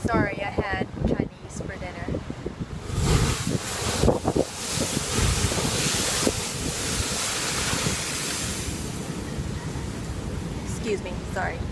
sorry, I had Chinese for dinner. Excuse me, sorry.